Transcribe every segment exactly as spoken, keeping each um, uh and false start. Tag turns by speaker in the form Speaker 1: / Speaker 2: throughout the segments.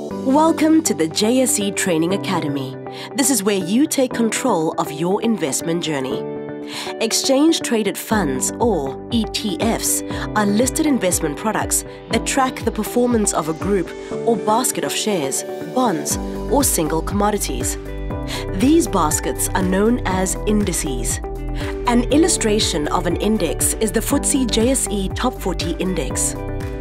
Speaker 1: Welcome to the J S E Training Academy. This is where you take control of your investment journey. Exchange-traded funds, or E T Fs, are listed investment products that track the performance of a group or basket of shares, bonds, or single commodities. These baskets are known as indices. An illustration of an index is the F T S E J S E Top forty Index.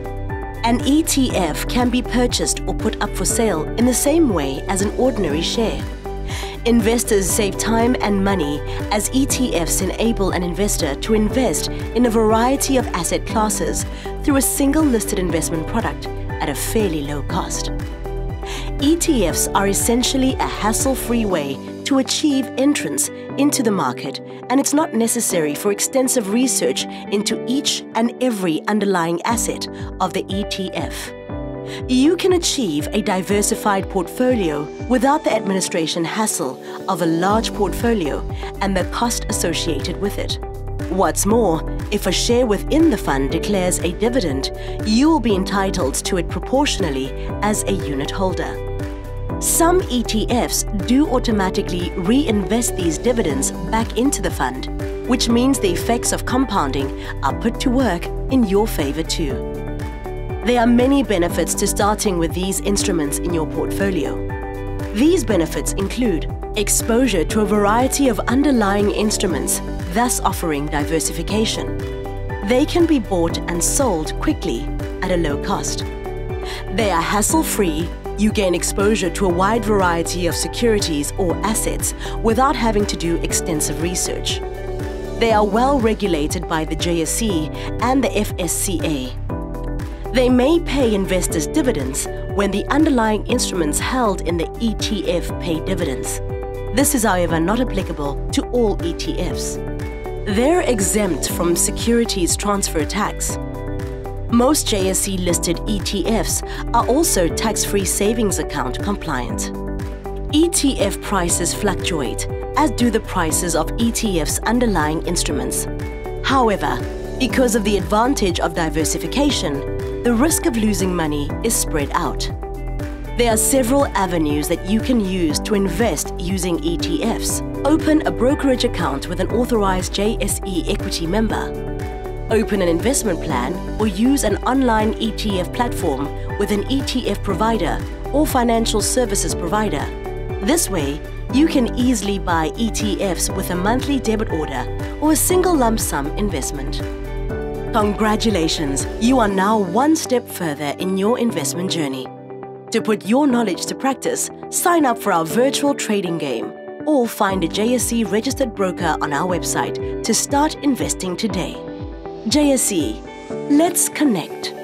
Speaker 1: An E T F can be purchased or put up for sale in the same way as an ordinary share. Investors save time and money as E T Fs enable an investor to invest in a variety of asset classes through a single listed investment product at a fairly low cost. E T Fs are essentially a hassle-free way to achieve entrance into the market, and it's not necessary for extensive research into each and every underlying asset of the E T F. You can achieve a diversified portfolio without the administration hassle of a large portfolio and the cost associated with it. What's more, if a share within the fund declares a dividend, you will be entitled to it proportionally as a unit holder. Some E T Fs do automatically reinvest these dividends back into the fund, which means the effects of compounding are put to work in your favor too. There are many benefits to starting with these instruments in your portfolio. These benefits include exposure to a variety of underlying instruments, thus offering diversification. They can be bought and sold quickly at a low cost. They are hassle-free. You gain exposure to a wide variety of securities or assets without having to do extensive research. They are well regulated by the J S E and the F S C A. They may pay investors dividends when the underlying instruments held in the E T F pay dividends. This is, however, not applicable to all E T Fs. They're exempt from securities transfer tax. Most J S E-listed E T Fs are also tax-free savings account compliant. E T F prices fluctuate, as do the prices of E T Fs' underlying instruments. However, because of the advantage of diversification, the risk of losing money is spread out. There are several avenues that you can use to invest using E T Fs. Open a brokerage account with an authorized J S E equity member. Open an investment plan or use an online E T F platform with an E T F provider or financial services provider. This way, you can easily buy E T Fs with a monthly debit order or a single lump sum investment. Congratulations! You are now one step further in your investment journey. To put your knowledge to practice, sign up for our virtual trading game or find a J S E registered broker on our website to start investing today. J S E, let's connect.